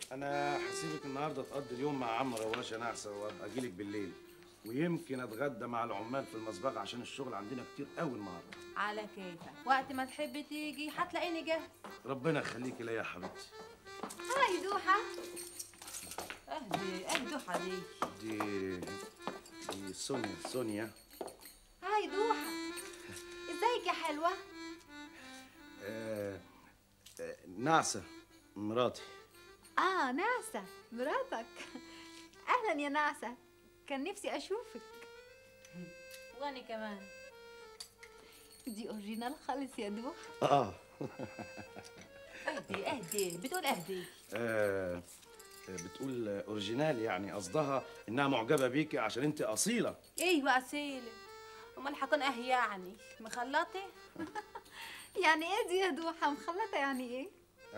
انا هسيبك النهارده تقضي اليوم مع عم رواش يا نعسه، وابقى اجيلك بالليل، ويمكن اتغدى مع العمال في المسبغه عشان الشغل عندنا كتير قوي النهارده. على كيفك، وقت ما تحب تيجي هتلاقيني جاهز. ربنا يخليكي ليا يا حبيبتي. هاي دوحة. اهدي دوحة دي. دي سونيا. هاي دوحة، ازيك يا حلوة؟ نعسه مراتي. نعسة مراتك. أهلا يا نعسة، كان نفسي أشوفك. وانا كمان. دي أوريجينال خالص يا دوحة. اهدي بتقول اهدي. بتقول اوريجينال، يعني قصدها انها معجبه بيكي عشان انت اصيله. ايوه اصيله، امال هكون يعني مخلطه؟ يعني إيه دي يا دوحة؟ مخلطة يعني إيه؟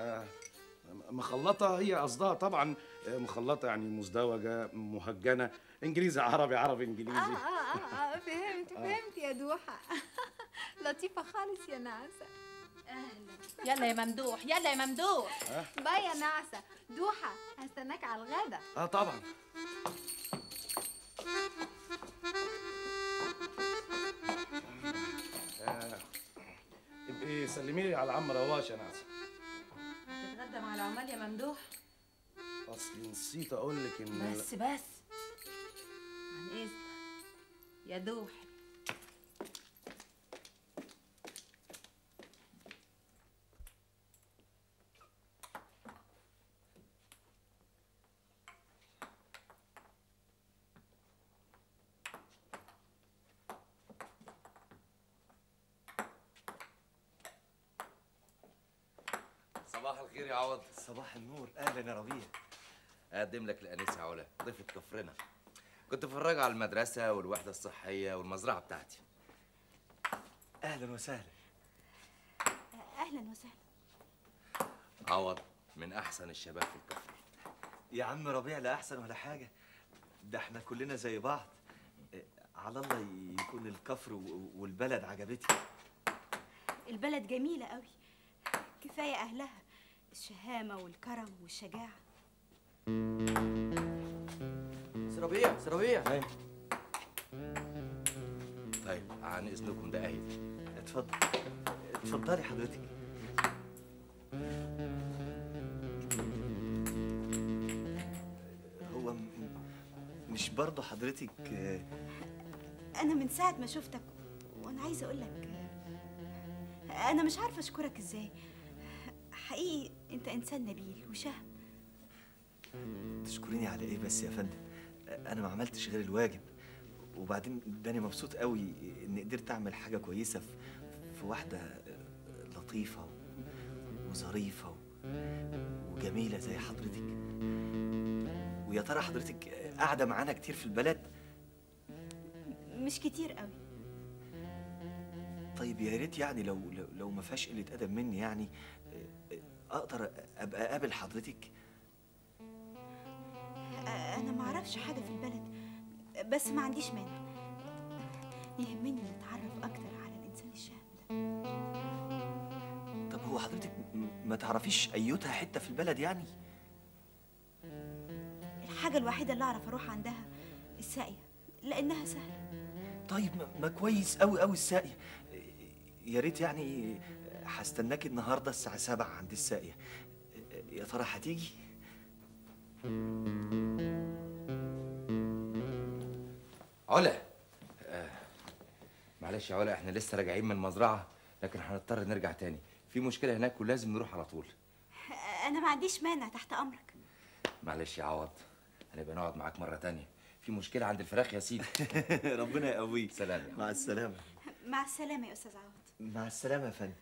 مخلطه هي قصدها طبعا. مخلطه يعني مزدوجه مهجنه، انجليزي عربي انجليزي. فهمت يا دوحة. لطيفة خالص يا نعسة. اهلا. يلا يا ممدوح، يلا يا ممدوح. باي يا نعسة. دوحة هستناك على الغدا. طبعا. ابقي سلمي لي على عم رواش يا نعسة. هتتغدى مع العمال يا ممدوح؟ اصلي نسيت اقول لك ان بس عن اذنك يا دوح. صباح الخير يا عوض. صباح النور، اهلا يا ربيع. اقدم لك الانسه علا، ضيفه كفرنا. كنت بفرج على المدرسه والوحده الصحيه والمزرعه بتاعتي. اهلا وسهلا. أهلا وسهلا. عوض من احسن الشباب في الكفر. يا عم ربيع، لا احسن ولا حاجه، ده احنا كلنا زي بعض. على الله يكون الكفر والبلد عجبتك. البلد جميله قوي، كفايه اهلها الشهامه والكرم والشجاعه. سربيع. طيب عن اذنكم ده اهي. اتفضلي حضرتك. هو مش برضه حضرتك؟ انا من ساعه ما شفتك وانا عايزه اقول لك انا مش عارفه اشكرك ازاي. حقيقي انت انسان نبيل وشهم. تشكريني على ايه بس يا فندم؟ انا ما عملتش غير الواجب، وبعدين داني مبسوط قوي اني قدرت اعمل حاجه كويسه في واحده لطيفه وظريفه وجميله زي حضرتك. ويا ترى حضرتك قاعده معانا كتير في البلد؟ مش كتير قوي. طيب يا ريت يعني لو ما فيهاش قله ادب مني، يعني اقدر ابقى اقابل حضرتك. انا ما اعرفش حاجه في البلد، بس ما عنديش مانع. يهمني نتعرف اكتر على الانسان الشهم ده. طب هو حضرتك ما تعرفيش ايتها حته في البلد يعني؟ الحاجه الوحيده اللي اعرف اروح عندها الساقيه، لانها سهله. طيب ما كويس قوي الساقيه. يا ريت يعني هستناكي النهارده الساعه 7 عند الساقيه. يا ترى هتيجي؟ علا، معلش يا علا، احنا لسه راجعين من المزرعه، لكن هنضطر نرجع تاني. في مشكله هناك ولازم نروح على طول. انا ما عنديش مانع، تحت امرك. معلش يا عوض، هنبقى نقعد معاك مره تانيه. في مشكله عند الفراخ يا سيدي. ربنا يقويك. سلام يا عوض. مع السلامه. مع السلامه يا استاذ عوض. مع السلامه يا فندم.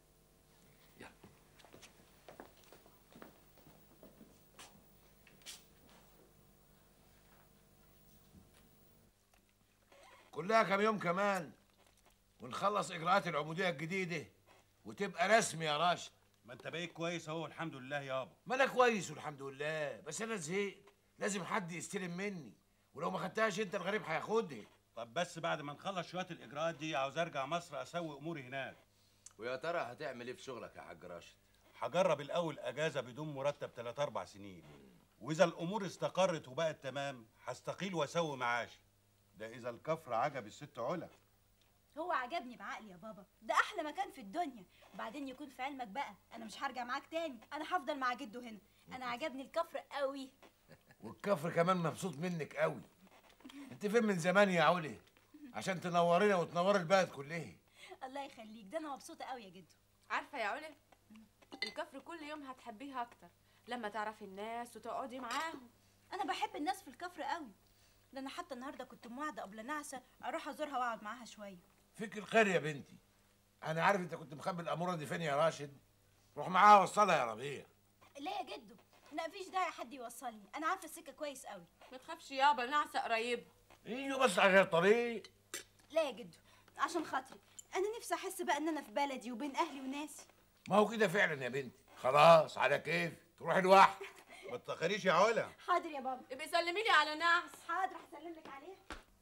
كلها كام يوم كمان ونخلص اجراءات العبوديه الجديده وتبقى رسمي يا راشد. ما انت بقيت كويس اهو الحمد لله يابا. ما انا كويس والحمد لله، بس انا زهقت. لازم حد يستلم مني، ولو ما خدتهاش انت الغريب هياخدها. طب بس بعد ما نخلص شويه الاجراءات دي عاوز ارجع مصر اسوي اموري هناك. ويا ترى هتعمل ايه في شغلك يا حاج راشد؟ هجرب الاول اجازه بدون مرتب 3 4 سنين، واذا الامور استقرت وبقت تمام هستقيل واسوي معاشي. ده اذا الكفر عجب الست علا. هو عجبني بعقلي يا بابا، ده احلى مكان في الدنيا. وبعدين يكون في علمك بقى انا مش هرجع معاك تاني، انا هفضل مع جده هنا. انا عجبني الكفر قوي. والكفر كمان مبسوط منك قوي. انت فين من زمان يا عولي عشان تنورينا وتنور البلد كلها؟ الله يخليك، ده انا مبسوطه قوي يا جدو. عارفه يا علا، الكفر كل يوم هتحبيها اكتر لما تعرفي الناس وتقعدي معاهم. انا بحب الناس في الكفر قوي، ده انا حتى النهارده كنت موعده قبل نعسه اروح ازورها واقعد معاها شويه. فيك الخير يا بنتي. انا عارف انت كنت مخبي الاموره دي فين يا راشد. روح معاها وصلها يا ربيع. لا يا جدو، لا مفيش داعي حد يوصلني، انا عارفه السكه كويس قوي. ما تخافش يابا، نعسه قريبه. ايوه بس عشان الطريق. لا يا جدو، عشان خاطري انا نفسي احس بقى ان انا في بلدي وبين اهلي وناسي. ما هو كده فعلا يا بنتي. خلاص على كيف تروحي لوحدك. ما تتاخريش يا علا. حاضر يا بابا. ابقي سلمي لي على نعس. حاضر، هسلم لك عليها.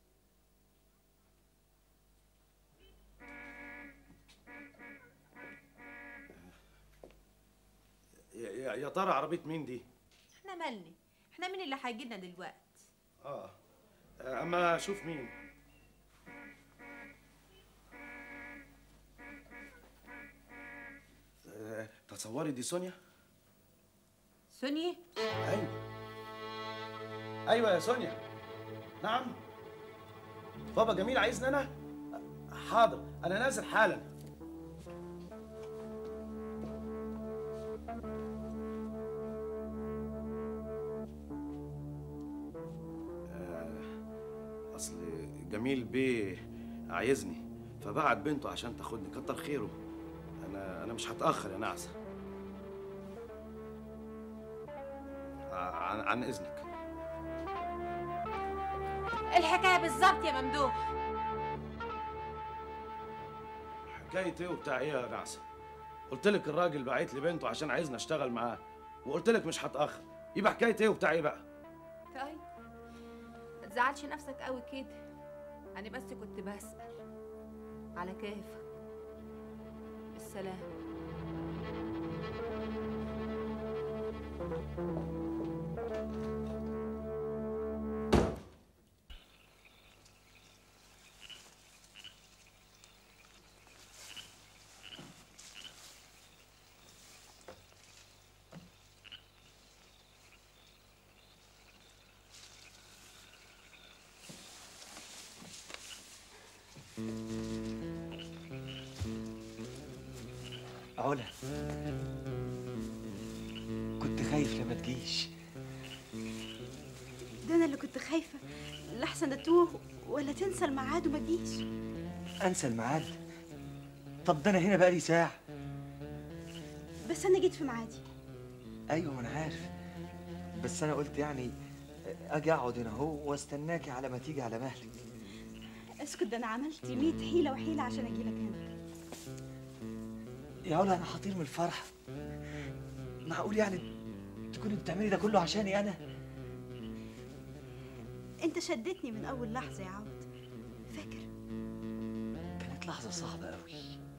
يا ترى عربيه مين دي؟ احنا مالنا، احنا مين اللي هيجيلنا دلوقتي؟ اما شوف مين. تصوري دي سونيا. سونيا؟ ايوه ايوه يا سونيا. نعم بابا جميل عايزني انا. حاضر انا نازل حالا. اصل جميل بيه عايزني فبعت بنته عشان تاخدني. كتر خيره. انا مش هتاخر يا نعسه. عن اذنك. الحكايه بالظبط يا ممدوح. حكايه ايه وبتاع ايه يا نعسه؟ قلت لك الراجل بعت لي بنته عشان عايزني اشتغل معاه، وقلت لك مش هتاخر. يبقى حكايه ايه وبتاع ايه بقى؟ طيب ما تزعلش نفسك قوي كده، انا بس كنت بسأل. على كيفك. السلام. علا، كنت خايف لما تجيش. ده انا اللي كنت خايفه لحسن اتوه ولا تنسى الميعاد وما تجيش. انسى الميعاد؟ طب ده انا هنا بقالي ساعه. بس انا جيت في ميعادي. ايوه ما انا عارف، بس انا قلت يعني اجي اقعد هنا اهو واستناكي على ما تيجي على مهلك. اسكت، ده انا عملت 100 حيله وحيله عشان اجي لك هنا. يا علا انا هطير من الفرح. معقول يعني تكوني بتعملي ده كله عشاني انا؟ انت شدتني من اول لحظه يا عوض، فاكر؟ كانت لحظه صعبه قوي،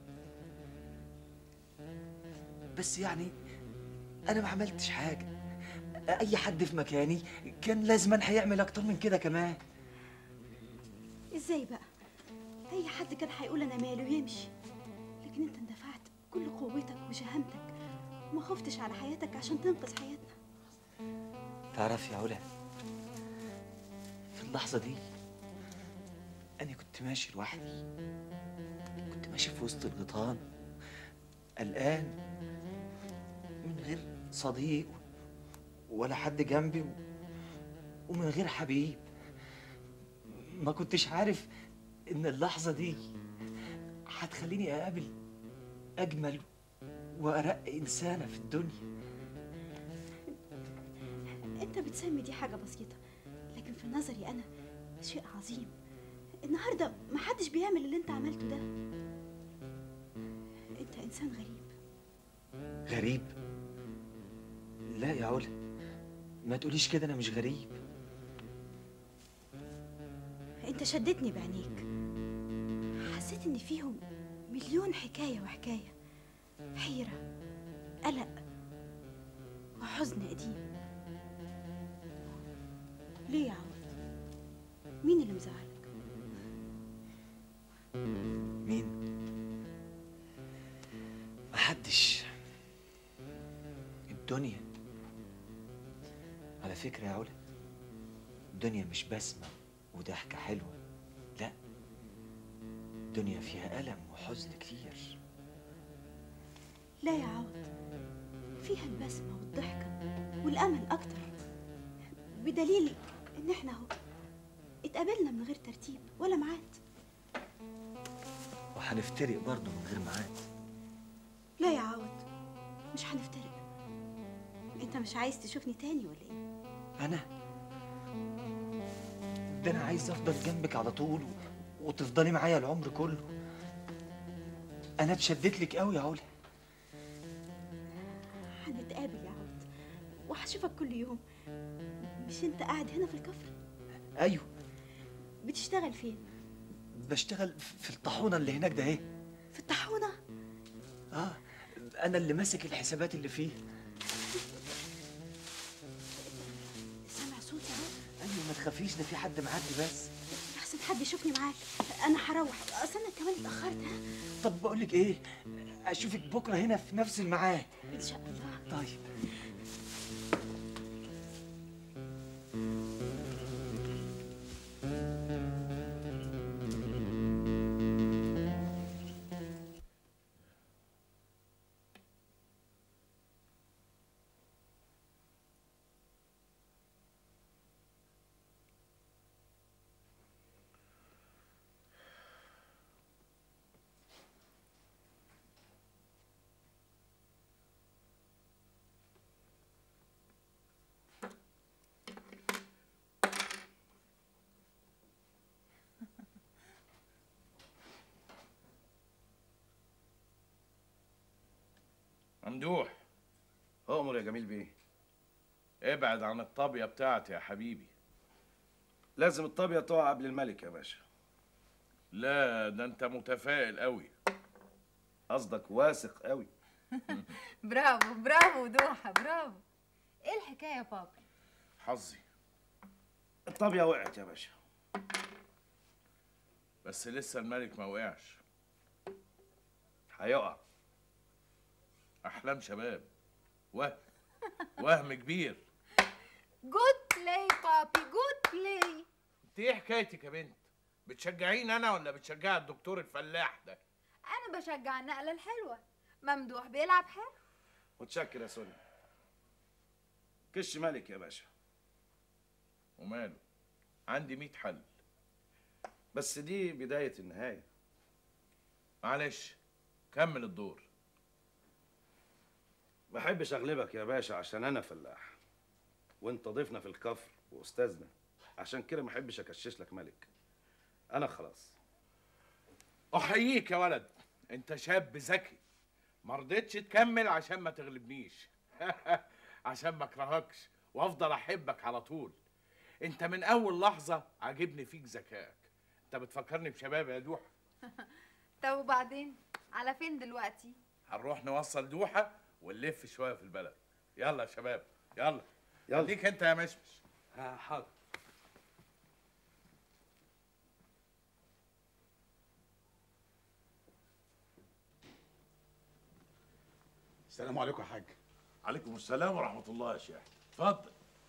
بس يعني انا ما عملتش حاجه. اي حد في مكاني كان لازما هيعمل اكتر من كده كمان. ازاي بقى؟ اي حد كان هيقول انا مالي ويمشي، لكن انت اندفعت بكل قوتك وشهامتك وما خفتش على حياتك عشان تنقذ حياتنا. تعرفي يا علا، في اللحظه دي انا كنت ماشي لوحدي، كنت ماشي في وسط الغيطان قلقان من غير صديق ولا حد جنبي ومن غير حبيب. ما كنتش عارف ان اللحظه دي هتخليني اقابل اجمل وارق انسانه في الدنيا. انت بتسمي دي حاجه بسيطه، لكن في نظري انا شيء عظيم. النهارده محدش بيعمل اللي انت عملته ده. انت انسان غريب. غريب؟ لا يا علا، ما تقوليش كده، انا مش غريب. انت شدتني بعينيك، حسيت ان فيهم مليون حكايه وحكايه، حيره قلق وحزن قديم. ليه يا عوض؟ مين اللي مزعلك؟ مين؟ محدش. الدنيا. على فكرة يا علا، الدنيا مش بسمة وضحكة حلوة، لا، الدنيا فيها ألم وحزن كتير. لا يا عوض، فيها البسمة والضحكة والأمل أكتر، بدليل إن إحنا أهو اتقابلنا من غير ترتيب ولا ميعاد. وهنفترق برضه من غير ميعاد. لا يا عوض، مش هنفترق. أنت مش عايز تشوفني تاني ولا إيه؟ أنا؟ ده أنا عايز أفضل جنبك على طول وتفضلي معايا العمر كله. أنا اتشدت لك قوي يا علا. هنتقابل يا عوض وهشوفك كل يوم. مش أنت قاعد هنا في الكفر؟ أيوه. بتشتغل فين؟ بشتغل في الطاحونة اللي هناك ده. إيه؟ في الطاحونة؟ آه، أنا اللي ماسك الحسابات اللي فيه. سامع صوت يا عوض؟ أيوه، ما تخافيش، ده في حد معدي بس. أحسن حد يشوفني معاك. أنا هروح، أصل أنا كمان اتأخرت. ها؟ طب بقول لك إيه، أشوفك بكرة هنا في نفس الميعاد. إن شاء الله. طيب. ممدوح، أؤمر يا جميل بيه. ابعد عن الطابية بتاعتي يا حبيبي. لازم الطابية تقع قبل الملك يا باشا. لا، ده انت متفائل قوي. قصدك واثق قوي. برافو برافو دوحة، برافو. ايه الحكاية يا بابي؟ حظي الطابية وقعت يا باشا. بس لسه الملك ما وقعش. هيقع. أحلام شباب. وهم كبير. جود بلاي بابي، جود بلاي. انت ايه حكايتك يا بنت؟ بتشجعيني انا ولا بتشجعي الدكتور الفلاح ده؟ انا بشجع النقلة الحلوة. ممدوح بيلعب حلو. متشكر يا سوني. كش ملك يا باشا. وماله؟ عندي 100 حل. بس دي بداية النهاية. معلش، كمل الدور. بحبش اغلبك يا باشا عشان انا فلاح وانت ضيفنا في الكفر واستاذنا، عشان كده ما احبش اكشش لك ملك. انا خلاص. احييك يا ولد، انت شاب ذكي. ما رضيتش تكمل عشان ما تغلبنيش. عشان ما اكرهكش وافضل احبك على طول. انت من اول لحظه عاجبني فيك ذكائك. انت بتفكرني بشباب يا دوحه. طب وبعدين على فين دلوقتي؟ هنروح نوصل دوحه ونلف شويه في البلد. يلا يا شباب، يلا. يلا. خليك انت يا مشمش. حاضر. السلام عليكم يا حاج. عليكم السلام ورحمة الله يا شيخ. اتفضل.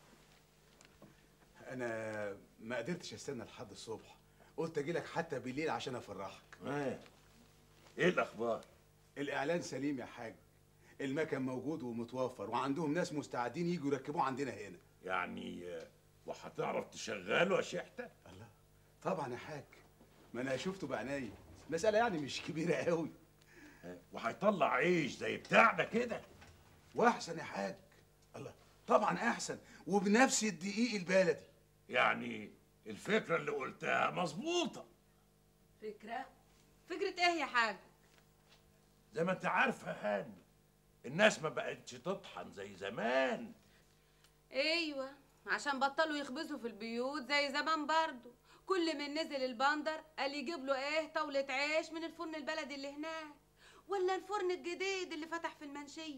انا ما قدرتش استنى لحد الصبح، قلت اجي لك حتى بالليل عشان افرحك. ايه الأخبار؟ الاعلان سليم يا حاج، المكن موجود ومتوفر وعندهم ناس مستعدين يجوا يركبوه عندنا هنا. يعني وهتعرف تشغله يا شيحتة؟ الله، طبعا يا حاج، ما انا شفته بعناية. مسألة يعني مش كبيرة قوي. وهيطلع عيش زي بتاعنا كده؟ واحسن يا حاج. الله، طبعا احسن وبنفس الدقيق البلدي. يعني الفكرة اللي قلتها مظبوطة. فكرة ايه يا حاج؟ زي ما انت عارفة هاني، الناس ما بقتش تطحن زي زمان. ايوه، عشان بطلوا يخبزوا في البيوت زي زمان برضو. كل من نزل البندر قال يجيب له ايه طاولة عيش من الفرن البلدي اللي هناك، ولا الفرن الجديد اللي فتح في المنشية.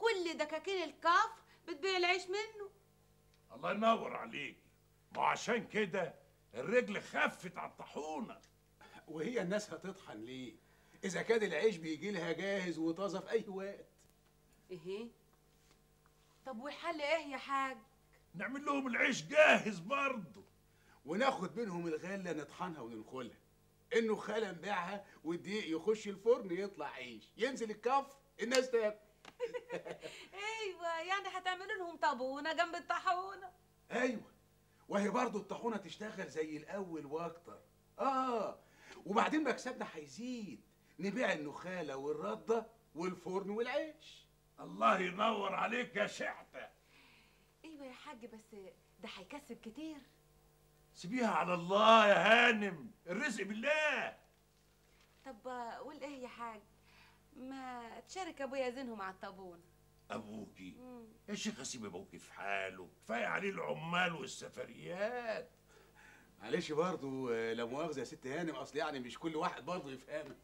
كل دكاكين الكفر بتبيع العيش منه. الله ينور عليك، ما عشان كده الرجل خفت على الطاحونه. وهي الناس هتطحن ليه اذا كان العيش بيجي لها جاهز وطازه في اي وقت؟ ايه؟ طب والحل ايه يا حاج؟ نعمل لهم العيش جاهز برضه، وناخد منهم الغله نطحنها وننخلها. انه خاله نبيعها والدقيق يخش الفرن يطلع عيش، ينزل الكف الناس تاكل. ايوه، يعني هتعملوا لهم طابونه جنب الطاحونه. ايوه، وهي برضه الطاحونه تشتغل زي الاول واكتر. وبعدين مكسبنا هيزيد، نبيع النخاله والرده والفرن والعيش. الله ينور عليك يا شحته. ايوه يا حاج، بس ده هيكسب كتير. سيبيها على الله يا هانم، الرزق بالله. طب قول ايه يا حاج، ما تشارك ابويا يزينهم على الطابونه. ابوكي يا شيخ، اسيب ابوكي في حاله، كفايه عليه العمال والسفريات. معلش برضه لا مؤاخذه يا ست هانم، اصل يعني مش كل واحد برضه يفهمها.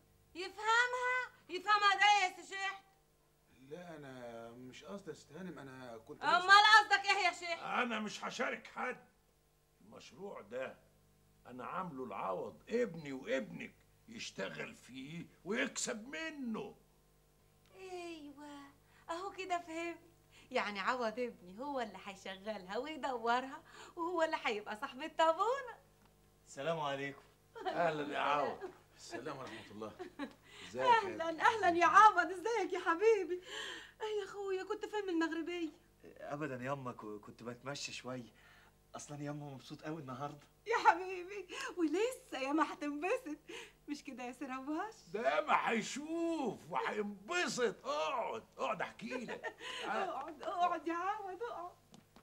يفهمها ده يا سي شحت؟ لا انا مش قصدي يا ست هانم، انا كنت امال قصدك ايه يا شيخ؟ انا مش هشارك حد. المشروع ده انا عامله العوض ابني وابنك يشتغل فيه ويكسب منه. ايوه اهو كده فهمت، يعني عوض ابني هو اللي هيشغلها ويدورها، وهو اللي هيبقى صاحب الطابونه. السلام عليكم. اهلا يا عوض. السلام ورحمه الله. ازيك؟ اهلا يا عوض، ازيك يا حبيبي؟ ايه يا اخويا، كنت فين من المغربيه؟ ابدا ياما، كنت بتمشى شويه. اصلا ياما مبسوط قوي النهارده. يا حبيبي، ولسه يا ما هتنبسط، مش كده يا سراباش؟ ده ما هيشوف وهينبسط. اقعد احكي لك. اقعد يا عوض، اقعد.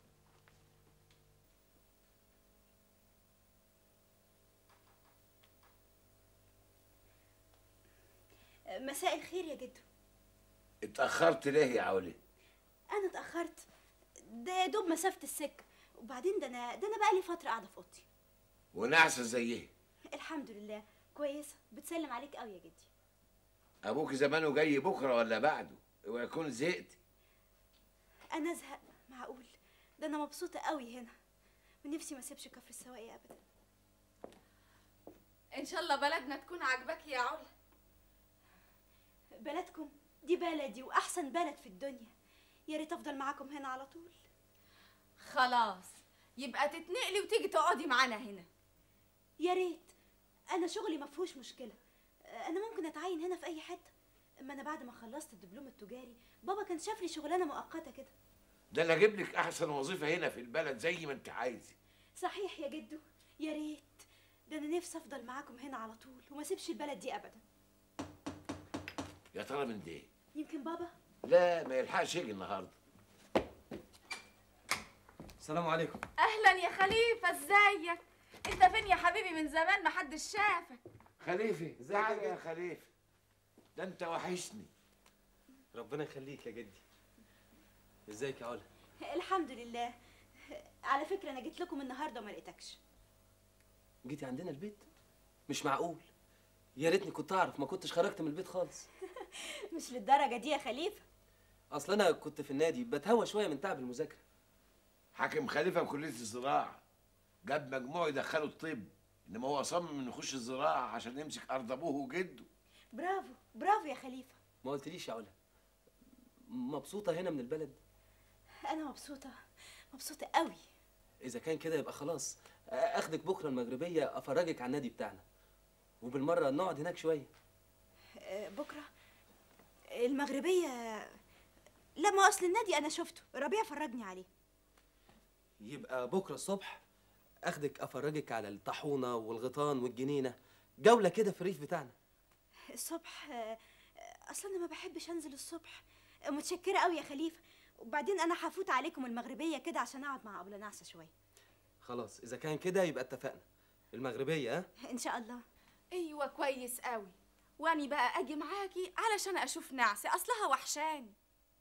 مساء الخير يا جدو. اتأخرت ليه يا عولي؟ انا اتأخرت؟ ده يا دوب مسافة السكة، وبعدين ده انا بقالي فترة قاعدة في اوضتي. ونعسة زي ايه؟ الحمد لله كويسة، بتسلم عليك قوي يا جدي. ابوك زمانه جاي بكره ولا بعده، ويكون زهقت. انا ازهق؟ معقول؟ ده انا مبسوطة قوي هنا، ونفسي ما اسيبش كفر السواقي ابدا. ان شاء الله بلدنا تكون عاجباك يا علا. بلدكم دي بلدي واحسن بلد في الدنيا، يا ريت افضل معاكم هنا على طول. خلاص يبقى تتنقلي وتيجي تقعدي معانا هنا. يا ريت، انا شغلي ما فيهوش مشكله، انا ممكن اتعين هنا في اي حته. اما انا بعد ما خلصت الدبلوم التجاري بابا كان شاف لي شغلانه مؤقته كده. ده انا اجيب لك احسن وظيفه هنا في البلد زي ما انت عايزه. صحيح يا جدو، يا ريت، ده انا نفسي افضل معاكم هنا على طول وما اسيبش البلد دي ابدا. يا ترى من ده؟ يمكن بابا. لا ما يلحقش يجي النهارده. السلام عليكم. اهلا يا خليفه، ازيك؟ انت فين يا حبيبي؟ من زمان ما حدش شافك. خليفه ازيك يا خليفه؟ ده انت وحشني. ربنا يخليك يا جدي. ازيك يا علا؟ الحمد لله. على فكره انا جيت لكم النهارده وما لقيتكش. جيتي عندنا البيت؟ مش معقول، يا ريتني كنت اعرف، ما كنتش خرجت من البيت خالص. مش للدرجه دي يا خليفه. اصل انا كنت في النادي بتهوى شويه من تعب المذاكره. حاكم خليفه كليه الزراعه، جاب مجموع يدخله الطب، انما هو صمم انه يخش الزراعه عشان يمسك ارض ابوه وجده. برافو برافو يا خليفه. ما قلتليش يا علا، مبسوطه هنا من البلد؟ انا مبسوطه قوي. اذا كان كده يبقى خلاص، اخدك بكره المغربيه افرجك على النادي بتاعنا، وبالمره نقعد هناك شويه. بكره المغربيه؟ لما اصل النادي انا شفته، ربيع فرجني عليه. يبقى بكره الصبح اخدك افرجك على الطاحونه والغيطان والجنينه، جوله كده في الريف بتاعنا. الصبح؟ اصلا انا ما بحبش انزل الصبح. متشكره قوي يا خليفه، وبعدين انا هفوت عليكم المغربيه كده عشان اقعد مع ابله نعسه شويه. خلاص اذا كان كده يبقى اتفقنا، المغربيه ها؟ ان شاء الله. ايوه كويس قوي، واني بقى اجي معاكي علشان اشوف نعسه، اصلها وحشاني.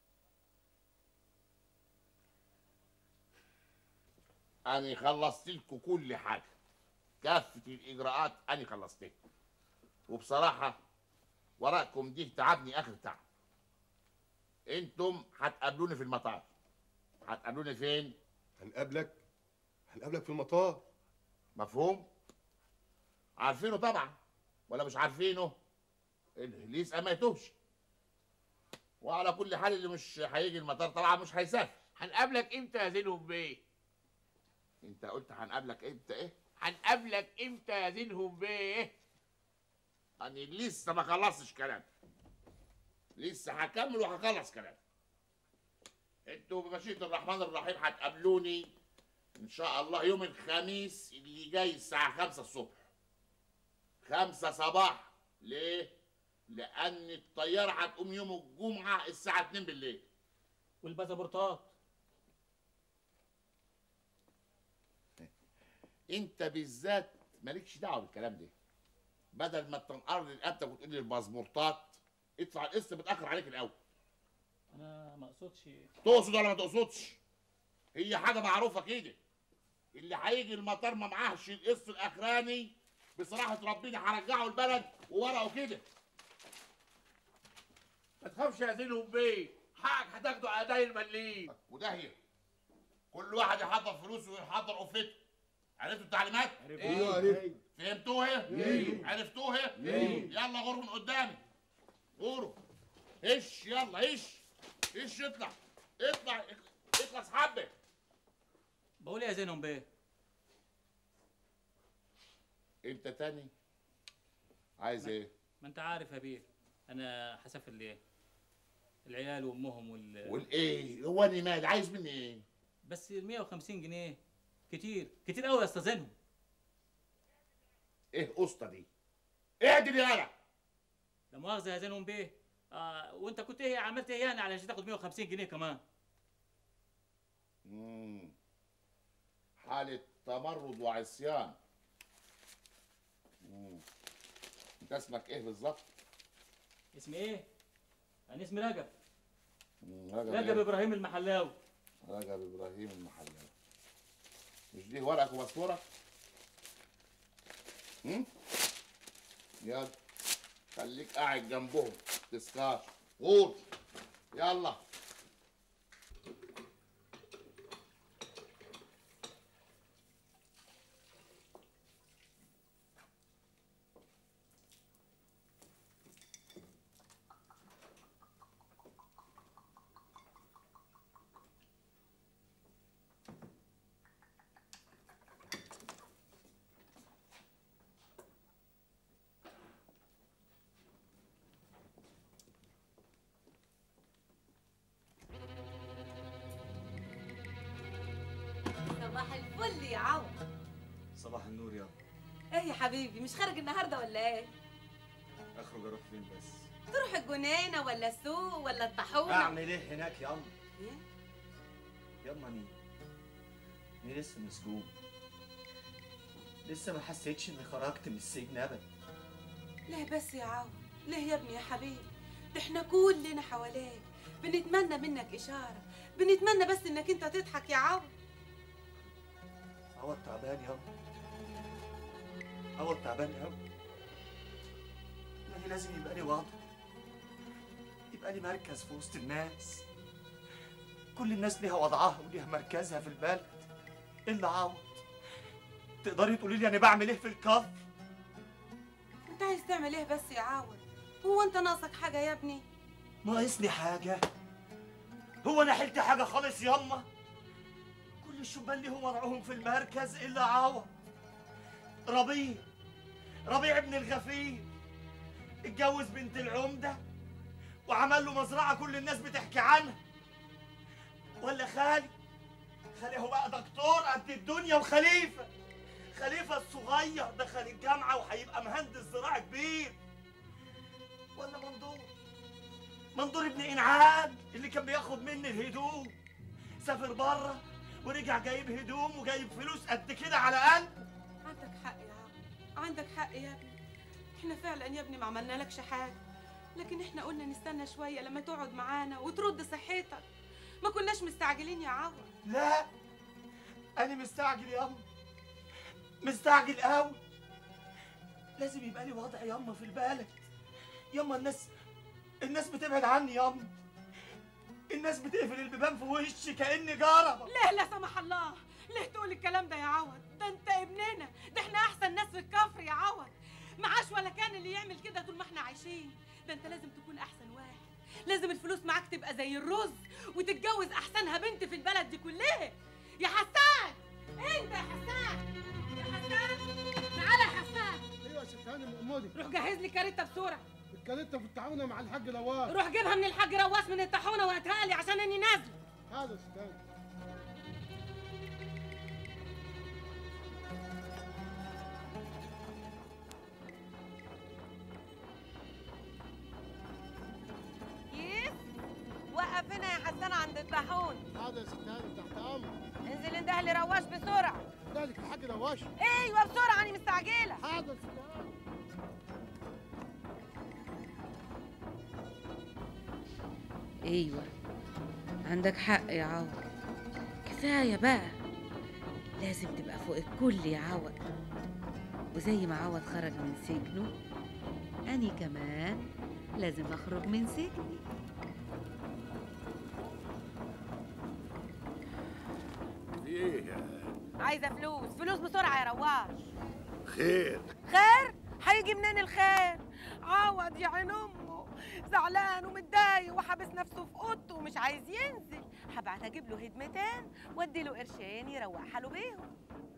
أنا خلصت لكم كل حاجة، كافة الإجراءات أنا خلصتها، وبصراحة ورقكم دي تعبني آخر تعب. انتم هتقابلوني في المطار. هتقابلوني فين؟ هنقابلك في المطار. مفهوم؟ عارفينه طبعا ولا مش عارفينه؟ اللي يسأل ما يتوهش. وعلى كل حال اللي مش هيجي المطار طبعا مش هيسافر. هنقابلك امتى يا زينهم بيه؟ انت قلت هنقابلك امتى ايه؟ هنقابلك امتى يا زينهم بيه؟ انا لسه ما خلصتش كلام. لسه هكمل وهخلص كلام. انتوا بمشيئة الرحمن الرحيم هتقابلوني ان شاء الله يوم الخميس اللي جاي الساعة 5 الصبح. 5 صباح. ليه؟ لأن الطيارة هتقوم يوم الجمعة الساعة 2 بالليل. والباسبورتات؟ انت بالذات مالكش دعوة بالكلام ده. بدل ما تنقر لي رقبتك وتقول لي الباسبورتات، ادفع القسط متأخر عليك الأول. انا ما اقصدش. تقصد ولا ما تقصدش؟ هي حاجة معروفة كده. اللي هيجي المطار ما معاهش القسط الأخراني بصراحة ربنا هرجعه البلد وورقه كده. ما تخافش يا زينهم بيه، حقك هتاخده على داير المليم. وداهية. كل واحد يحضر فلوسه ويحضر قفته. عرفتوا التعليمات؟ ايوه عرفت. فهمتوها؟ ايوه. عرفتوها؟ ايوه. يلا غوروا من قدامي. غوروا. هش يلا هش. هش اطلع. اطلع اخلص حبه. بقول يا زينهم بيه. انت تاني؟ عايز ايه؟ ما انت عارف يا بيه، انا هسافر ليه؟ العيال وامهم والايه؟ هو انا مالي؟ عايز مني ايه؟ بس ال 150 جنيه كتير كتير قوي يا استاذ زينهم. ايه قسطه دي؟ اعدل يالا. لا مؤاخذه يا زينهم بيه. وانت كنت ايه عملت ايه يعني علشان تاخد 150 جنيه كمان؟ حالة تمرد وعصيان. انت اسمك ايه بالظبط؟ اسمي ايه؟ انا اسمي رجب. رجب إيه؟ ابراهيم المحلاوي. رجب ابراهيم المحلاوي. مش دي ورقك وباسبورك؟ يلا خليك قاعد جنبهم تسكاش. غور يلا. صباح الفل يا عوض. صباح النور يابا. ايه يا حبيبي مش خارج النهارده ولا ايه؟ اخرج اروح فين بس؟ تروح الجنينه ولا السوق ولا الطاحونه؟ اعمل ايه هناك ياما؟ ياما اني لسه مسجون. لسه ما حسيتش اني خرجت من السجن ابدا. ليه بس يا عوض؟ ليه يا ابني يا حبيبي؟ ده احنا كلنا حواليك بنتمنى منك اشاره، بنتمنى بس انك انت تضحك يا عوض. عوض تعبان يابا. عوض تعبان قوي. يعني لازم يبقى لي وضع، يبقى لي مركز في وسط الناس. كل الناس ليها وضعها وليها مركزها في البلد الا عوض. تقدري تقولي لي انا بعمل ايه في الكفر؟ انت عايز تعمل ايه بس يا عوض؟ هو انت ناقصك حاجه يا ابني؟ ناقصني حاجه؟ هو انا حلت حاجه خالص ياما؟ كل الشبان ليهم وضعهم في المركز الا عوض. ربيع ابن الغفير اتجوز بنت العمده وعمل له مزرعه كل الناس بتحكي عنها. ولا خالي هو بقى دكتور قد الدنيا وخليفه. خليفه الصغير دخل الجامعه وهيبقى مهندس زراعه كبير. ولا منظور ابن انعام اللي كان بياخد مني الهدوم سافر بره ورجع جايب هدوم وجايب فلوس قد كده على قلبه. عندك حق يا عم، عندك حق يا ابني. احنا فعلا يا ابني ما عملنالكش حاجه، لكن احنا قلنا نستنى شويه لما تقعد معانا وترد صحتك. ما كناش مستعجلين يا عوض. لا انا مستعجل ياما، مستعجل قوي. لازم يبقى لي وضع ياما في البلد. ياما الناس بتبعد عني ياما. الناس بتقفل البيبان في وشي كأني جربة. ليه لا سمح الله؟ ليه تقول الكلام ده يا عوض؟ ده انت ابننا، ده احنا احسن ناس في الكفر يا عوض. معاش ولا كان اللي يعمل كده طول ما احنا عايشين. ده انت لازم تكون احسن واحد، لازم الفلوس معاك تبقى زي الرز وتتجوز احسنها بنت في البلد دي كلها. يا حسان، انت يا حسان، يا حسان تعالى يا حسان. ايوه يا ست هانم امودي. روح جهز لي كاريتا بسرعه. الكاريتا في الطاحونه مع الحاج رواس. روح جيبها من الحاج رواس من الطاحونه وهاتها لي عشان اني نازله. هذا يا ست هانم. يس وقف هنا يا حسان عند الطاحون. هذا يا ست هانم تحت امرك. انزل انده لي رواش بسرعه. ذلك الحاج رواش. ايوه بسرعه انا مستعجله. هذا يا ست هانم. ايوه عندك حق يا عوض، كفايه بقى، لازم تبقى فوق الكل يا عوض. وزي ما عوض خرج من سجنه اني كمان لازم اخرج من سجني. في ايه؟ عايزه فلوس، فلوس بسرعه يا رواش. خير. خير؟ هيجي منين الخير؟ عوض يا عين امه زعلان ومتضايق وحابس نفسه في اوضته ومش عايز ينزل. هبعت اجيب له هدمتين وادي له قرشين يروق حاله بيهم.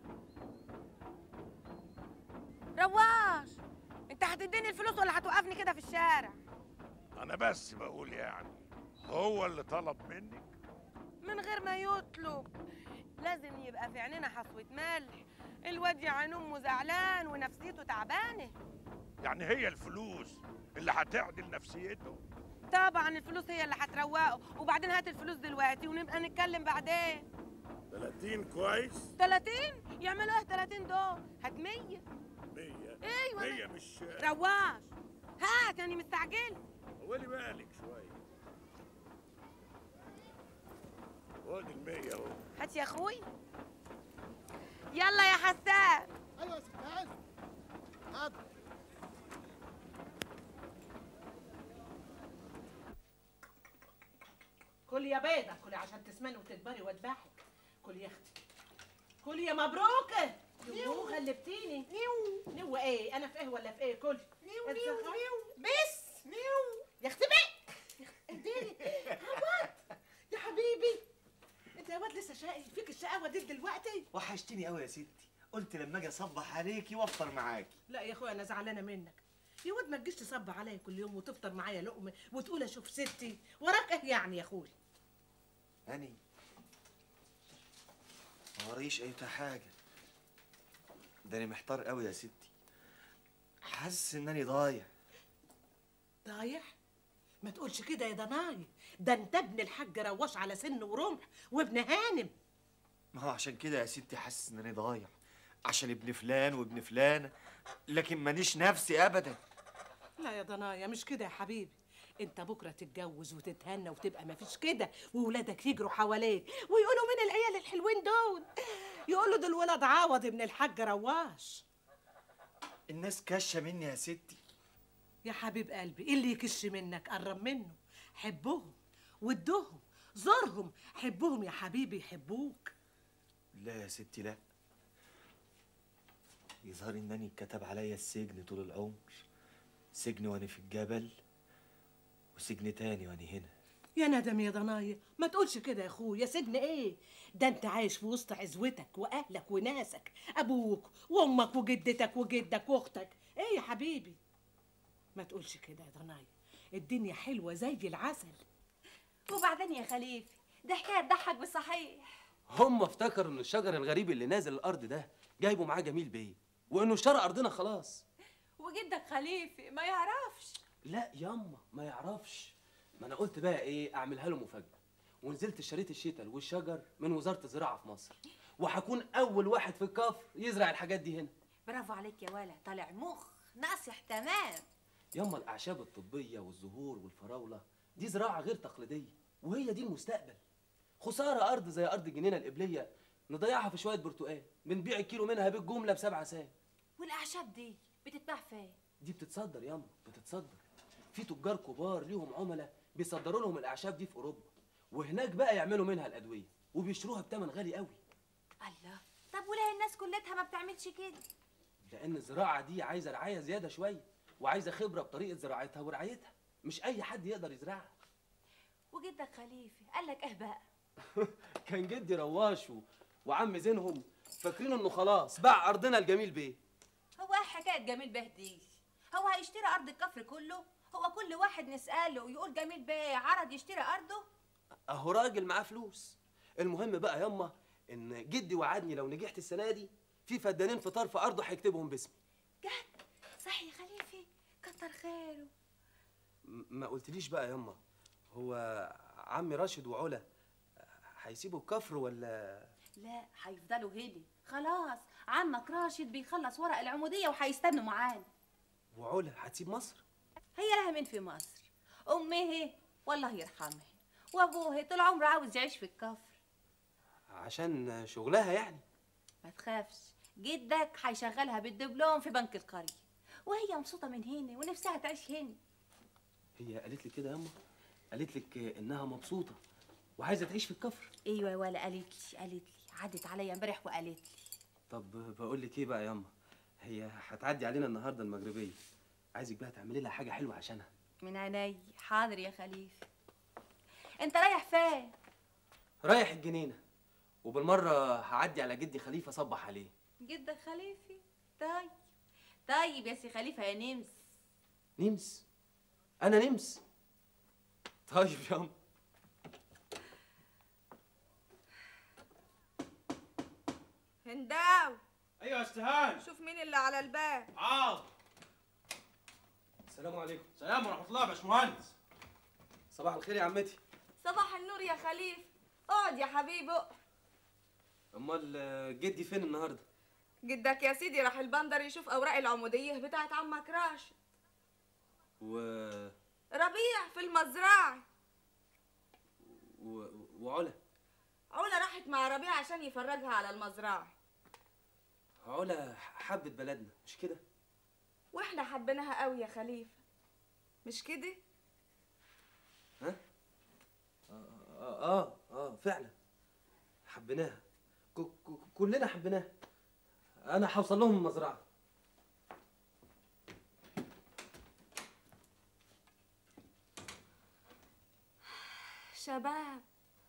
رواش انت هتديني الفلوس ولا هتوقفني كده في الشارع؟ انا بس بقول يعني هو اللي طلب منك. من غير ما يطلب، لازم يبقى في عينينا حصوة ملح. الواد يا عين امه زعلان ونفسيته تعبانه. يعني هي الفلوس اللي هتعدل نفسيته؟ طبعا الفلوس هي اللي هتروقه، وبعدين هات الفلوس دلوقتي ونبقى نتكلم بعدين. 30 كويس؟ 30 يعملوا ايه 30 دول؟ هات 100. 100؟ ايوه 100 مش رواش هات يعني مستعجل. ولي بالك شويه. خد ال100 اهو. هات يا اخوي. يلا يا حسان. ايوه يا ست هانم. هات. كل يا بيضة، كلي عشان تسمني وتكبري واتبعك. كلي يا اختي، كلي يا مبروكة. يو غلبتيني. نيو ايه؟ انا في ايه ولا في ايه؟ كلي. نيو بس يا اختي بقى. اديني عوض يا حبيبي. انت يا واد لسه شقي فيك الشقاوة دي دلوقتي؟ وحشتني قوي يا ستي، قلت لما اجي اصبح عليكي وافطر معاكي. لا يا اخويا انا زعلانه منك يا واد، ما تجيش تصب عليا كل يوم وتفطر معايا لقمه وتقول اشوف ستي. وراك ايه يعني يا اخويا؟ هاني ما وريش اي حاجه، ده انا محتار قوي يا ستي، حاسس انني ضايع. ضايع؟ ما تقولش كده يا ضناي، ده انت ابن الحاج رواش على سن ورمح وابن هانم. ما هو عشان كده يا ستي حاسس انني ضايع، عشان ابن فلان وابن فلانه، لكن مانيش نفسي ابدا. لا يا ضنايا مش كده يا حبيبي، انت بكره تتجوز وتتهنى وتبقى مفيش كده وولادك يجروا حواليك ويقولوا مين العيال الحلوين دول؟ يقولوا دول ولد عوض ابن الحاج رواش. الناس كشه مني يا ستي. يا حبيب قلبي اللي يكش منك قرب منه، حبهم ودهم زورهم، حبهم يا حبيبي يحبوك. لا يا ستي لا، يظهر انني اتكتب عليا السجن طول العمر، سجن وانا في الجبل وسجن تاني وانا هنا. يا ندم يا ضنايا ما تقولش كده يا اخويا، سجن ايه؟ ده انت عايش في وسط عزوتك واهلك وناسك، ابوك وامك وجدتك وجدك واختك. ايه يا حبيبي؟ ما تقولش كده يا ضنايا، الدنيا حلوه زي العسل. وبعدين يا خليفه ده حكايه تضحك بالصحيح. هم افتكروا ان الشجر الغريب اللي نازل الارض ده جايبه معاه جميل بيه، وانه اشترى ارضنا خلاص. وجدك خليفه ما يعرفش. لا ياما ما يعرفش. ما انا قلت بقى ايه، اعملها له مفاجاه، ونزلت اشتريت الشتل والشجر من وزاره الزراعه في مصر، وهكون اول واحد في الكفر يزرع الحاجات دي هنا. برافو عليك يا ولا، طالع مخ ناصح تمام. ياما الاعشاب الطبيه والزهور والفراوله دي زراعه غير تقليديه، وهي دي المستقبل. خساره ارض زي ارض الجنينه القبليه نضيعها في شويه برتقال، بنبيع الكيلو منها بالجمله ب7 ساعات. والاعشاب دي بتتباع فين؟ دي بتتصدر ياما، بتتصدر. في تجار كبار ليهم عملاء بيصدروا لهم الاعشاب دي في اوروبا، وهناك بقى يعملوا منها الادويه وبيشتروها بثمن غالي قوي. الله، طب وليه الناس كلها ما بتعملش كده؟ لان الزراعه دي عايزه رعايه زياده شويه، وعايزه خبره بطريقه زراعتها ورعايتها، مش اي حد يقدر يزرعها. وجدك خليفه قال لك ايه بقى؟ كان جدي رواش وعم زينهم فاكرين انه خلاص باع ارضنا الجميل بيه. هو ايه حكايه جميل بيه دي؟ هو هيشتري ارض الكفر كله؟ هو كل واحد نساله يقول جميل بيه عرض يشتري ارضه؟ اهو راجل معاه فلوس. المهم بقى ياما ان جدي وعدني لو نجحت السنه دي في فدانين في طرف ارضه هيكتبهم باسمي. جد؟ صح يا خليفه، كتر خيره. ما قلتليش بقى ياما، هو عمي راشد وعلا هيسيبوا الكفر ولا؟ لا، هيفضلوا هنا. خلاص عمك راشد بيخلص ورق العموديه وهيستنوا معانا. وعلا هتسيب مصر؟ هي لها مين في مصر؟ امها والله يرحمها، وابوها طول عمره عاوز يعيش في الكفر. عشان شغلها يعني؟ ما تخافش، جدك هيشغلها بالدبلوم في بنك القرية، وهي مبسوطة من هنا ونفسها تعيش هنا. هي قالت لي كده ياما، قالت لك انها مبسوطة وعايزة تعيش في الكفر. ايوه يا ولا، قالت لي عدت عليا امبارح وقالت لي. طب بقول لك ايه بقى ياما، هي هتعدي علينا النهارده المغربية، عايزك بقى تعملي لها حاجة حلوة عشانها. من عيني. حاضر يا خليفة. انت رايح فين؟ رايح الجنينة، وبالمرة هعدي على جدي خليفة صبح عليه. جدك خليفة؟ طيب يا سي خليفة يا نمس. نمس؟ أنا نمس؟ طيب ياما. هنداو. ايوه يا استهان. شوف مين اللي على الباب. حاضر. السلام عليكم. السلام ورحمه الله يا باشمهندس. صباح الخير يا عمتي. صباح النور يا خليفة. اقعد يا حبيبي اقعد. امال جدي فين النهارده؟ جدك يا سيدي راح البندر يشوف اوراق العمودية بتاعت عمك راشد. ربيع في المزرعة. وعلا؟ علا راحت مع ربيع عشان يفرجها على المزرعة. علا حبت بلدنا مش كده؟ واحنا حبيناها قوي يا خليفة، مش كده؟ ها؟ فعلا حبيناها، كلنا حبيناها. انا هوصل لهم المزرعه. شباب،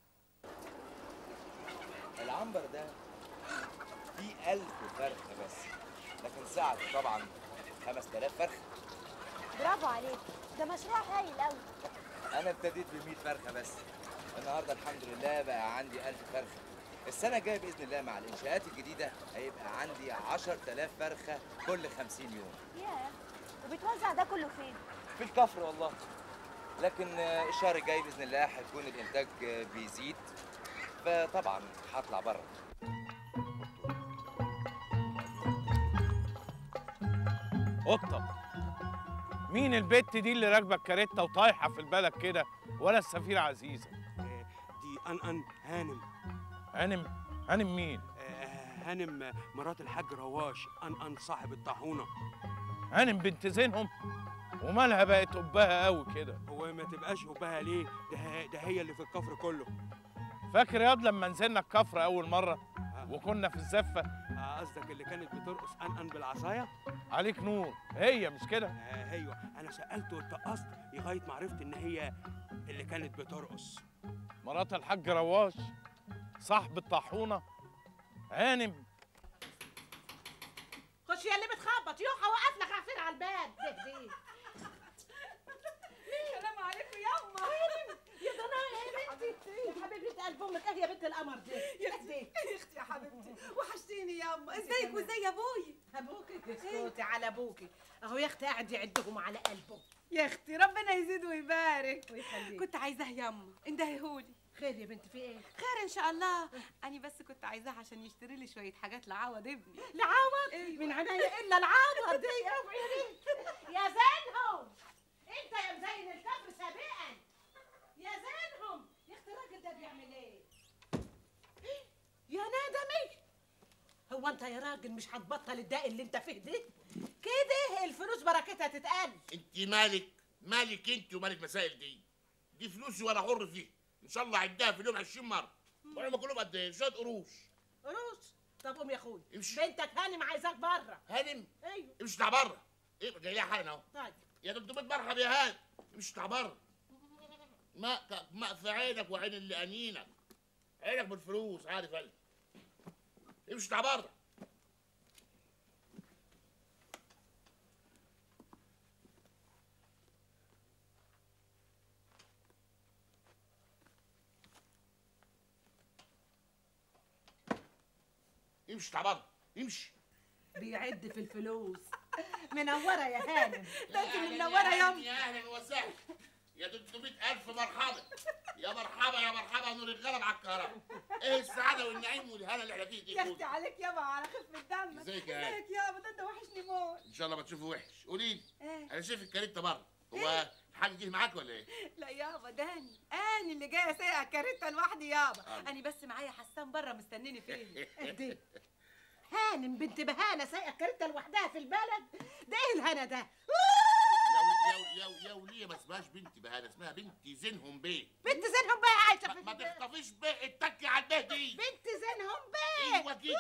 العنبر ده فيه 1000 فرخة بس، لكن ساعته طبعا 5000 فرخة. برافو عليك، ده مشروع هايل قوي. أنا ابتديت ب100 فرخة بس، النهارده الحمد لله بقى عندي 1000 فرخة. السنة الجاية بإذن الله مع الإنشاءات الجديدة هيبقى عندي 10000 فرخة كل 50 يوم. ياه، وبتوزع ده كله فين؟ في الكفر والله. لكن الشهر الجاي بإذن الله هيكون الإنتاج بيزيد، فطبعا هطلع بره. قطة، مين البت دي اللي راكبه الكاريتا وطايحه في البلد كده ولا السفيرة عزيزة؟ دي أنأن هانم. هانم مين؟ هانم مرات الحاج رواش، أنأن صاحب الطاحونة. هانم بنت زينهم؟ ومالها بقت قبها قوي كده؟ هو ما تبقاش قبها ليه؟ ده هي اللي في الكفر كله. فاكر ياض لما نزلنا الكفر أول مرة وكنا في الزفة؟ قصدك اللي كانت بترقص أنأن بالعصاية؟ عليك نور، هي مش كده؟ ايوه، انا سالت واتقصت لغايه ما عرفت ان هي اللي كانت بترقص. مرات الحاج رواش صاحب الطاحونه هانم. خش يا اللي بتخبط، يوحى وقف لك عفير على الباب. دي السلام عليكم يما. يا ضنايا يا بنتي، يا حبيبه قلب امك، ايه يا بنت القمر دي؟ يا اختي يا حبيبتي، وحشتيني ياما. ازيك وازاي ابوي؟ ابوكي؟ اسكتي على ابوكي، اهو يا اختي قاعد يعدهم على قلبه. يا اختي ربنا يزيد ويبارك ويخليك. كنت عايزاه يما، اندهيهولي. خير يا بنتي، في ايه؟ خير ان شاء الله. انا بس كنت عايزاه عشان يشتري لي شويه حاجات لعوض ابني. لعوض؟ أيوة. من عينيا الا العوض دي. اوعي يا زينهم، انت يا مزين الكفر سابقا. يا زينهم، يا اختي الراجل ده بيعمل ايه؟ يا ندمي، هو انت يا راجل مش هتبطل الداء اللي انت فيه ده؟ كده الفلوس بركتها تتقل. انت مالك انت ومالك مسائل دي فلوسي وانا حر فيها. ان شاء الله عدها في اليوم 20 مره. وعلى كلهم قد ايه؟ شويه قروش. قروش؟ طب قوم يا اخويا، امشي. بنتك هانم عايزاك بره. هانم؟ ايوه. امشي اطلع بره. ايه جاي لها حالا اهو. طيب. يا 300 مرحب يا هانم. امشي اطلع بره. ماء في عينك وعين اللي انينك. عينك بالفلوس، عارف انا. امشي اطلع بره. امشي اطلع بره. امشي. بيعد في الفلوس. منوره يا هانم. ده انت منوره يا امي. يا اهلا وسهلا. يا 300,000 مرحبا. يا مرحبا يا مرحبا، نور الغلب على الكهرباء. ايه السعاده والنعيم والهنا اللي احنا فيه دي؟ يا اختي عليك يابا على خفة دمك. ازيك يا هانم؟ ازيك يابا؟ ده انت وحشني موت. ان شاء الله ما تشوفه وحش. قولي لي، ايه؟ انا شايف الكاريتا بره. هو الحاج جه معاك ولا ايه؟ لا يابا، داني انا اللي جايه سايقه الكاريتا لوحدي يابا. انا بس معايا حسان بره مستنيني فيه. دي هانم بنت بهانه سايقه الكاريتا لوحدها في البلد؟ ده ايه الهنا ده؟ يا وليه ما اسمهاش بنتي بهانه، اسمها بنتي زينهم بيه. بنت زينهم بيه عايشه في ما تخطفيش بيه، اتكي على البيه دي. بنت زينهم بيه. ايوه كده.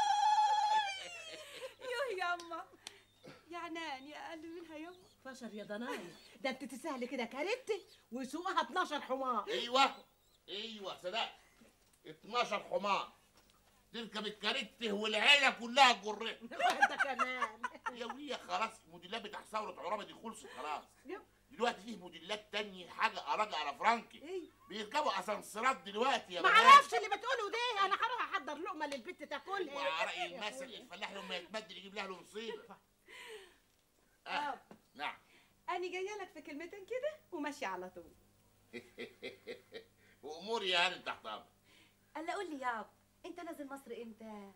يوه ياما يا عنان يا قلبي منها ياما. فشر يا ضنايا، ده انت تسهلي كده كاريتي ويسوقها 12 حمار. ايوه صدقت. 12 حمار تركب الكاريته والعيله كلها جريت. وانت كمان. يا وليه خلاص الموديلات بتاع ثوره عرابه دي خلصت خلاص. دلوقتي فيه موديلات تانية حاجه اراجع على فرانكي. بيركبوا اسانسيرات دلوقتي يا ما بنات. اعرفش اللي بتقوله ده، انا هروح احضر لقمه للبت تاكلها. وعلى راي المثل الفلاح لما يتمدل يجيب له مصيبه. نعم. انا جايه لك في كلمتين كده وماشيه على طول. واموري يا هانم تحت امرك. الا قول لي يابا، انت نازل مصر امتى؟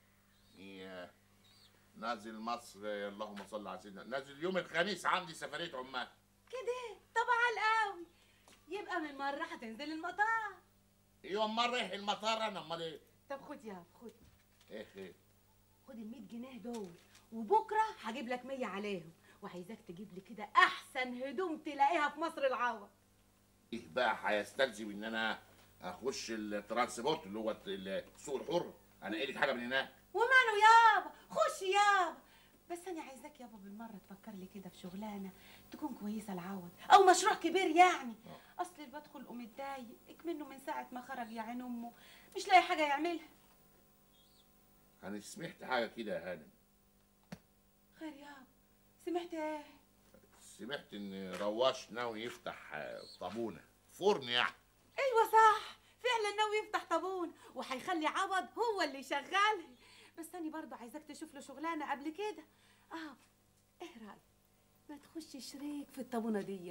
نازل مصر، اللهم صل على سيدنا، نازل يوم الخميس، عندي سفريه عمان. كده؟ طبعا قوي. يبقى من مره هتنزل المطار. ايوه امال رايح المطار انا، امال ايه؟ طب خد يابا خد. ايه؟ خد ال 100 جنيه دول، وبكره هجيب لك 100 عليهم، وعايزاك تجيب لي كده احسن هدوم تلاقيها في مصر العوض. ايه بقى هيستلزم ان انا اخش الترانسبورت اللي هو السوق الحر، انا قايل لك حاجه من هناك؟ وماله يابا، خش يابا. بس انا عايزاك يابا بالمره تفكر لي كده في شغلانه تكون كويسه العوض، او مشروع كبير يعني. اصل اللي بدخل قوم اتضايق منه من ساعه ما خرج يا عين امه، مش لاقي حاجه يعملها. انا سمعت حاجه كده يا هانم. خير يابا، سمعت ايه؟ سمعت ان رواش ناوي يفتح طابونه فرن يعني. ايوه صح، فعلا ناوي يفتح طابون وهيخلي عوض هو اللي يشغلها. بس انا برضه عايزاك تشوف له شغلانه قبل كده. ايه رايك ما تخش شريك في الطابونه دي؟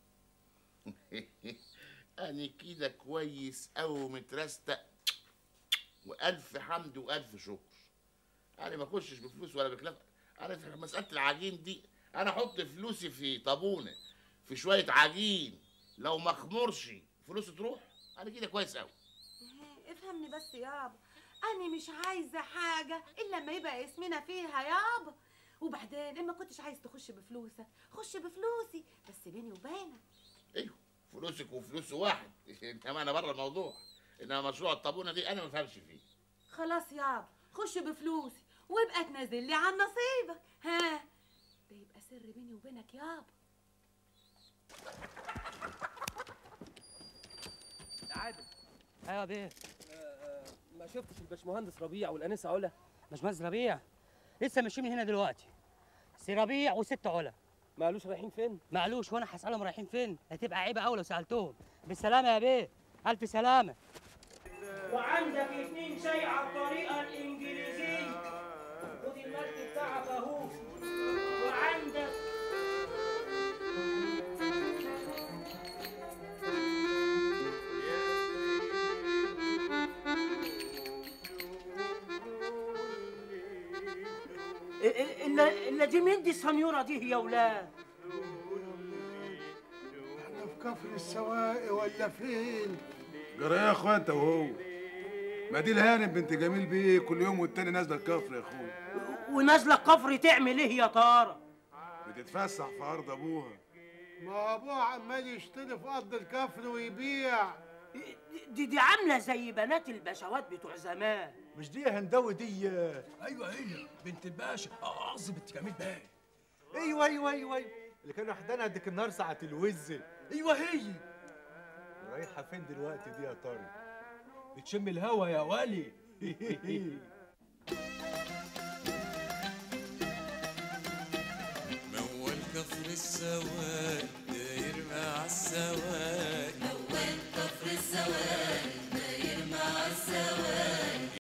انا كده كويس او مترستق، والف حمد والف شكر. انا ما اخشش بفلوس ولا بكلام. انا في مساله العجين دي انا احط فلوسي في طابونه في شويه عجين، لو ما خمرش فلوسي تروح. انا كده كويس قوي. افهمني بس يابا، انا مش عايزه حاجه الا لما يبقى اسمنا فيها يابا. وبعدين اما كنتش عايز تخش بفلوسك خش بفلوسي، بس بيني وبينك. ايوه فلوسك وفلوس واحد. انما انا بره الموضوع. انما مشروع الطابونه دي انا ما بفهمش فيه. خلاص يابا خش بفلوسي وابقى تنزل لي عن نصيبك. ده يبقى سر بيني وبينك يابا. عادل. ايوه يا بيه. ما شفتش الباشمهندس ربيع والانسه علا؟ باشمهندس ربيع لسه ماشيين من هنا دلوقتي. سي ربيع وست علا. ما قالوش رايحين فين؟ ما قالوش، وانا هسالهم رايحين فين؟ هتبقى عيبه قوي لو سالتهم. بالسلامه يا بيه، الف سلامه. وعندك 2 شاي على الطريقه الانجليزيه. خد المركب بتاعك اهو. وعندك إلا دي مين دي السنيورة دي يا ولاد؟ احنا في كفر السواقي ولا فين؟ جرى يا اخويا انت وهو؟ ما دي الهانم بنت جميل بيه كل يوم والتاني نازله الكفر يا اخويا. ونازله الكفر تعمل ايه يا ترى؟ بتتفسح في ارض ابوها. ما ابوها عمال يشتري في ارض الكفر ويبيع. دي عامله زي بنات البشوات بتوع زمان. مش دي يا هنداوي دي؟ ايوه هي بنت الباشا، قصدي بنت جميل باي. ايوه اللي كانوا حدانا ديك النهار ساعة الوز. ايوه هي. رايحة فين دلوقتي دي يا طارق؟ بتشم الهوا يا ولي. موال كفر السواد داير مع السواد، موال كفر السواد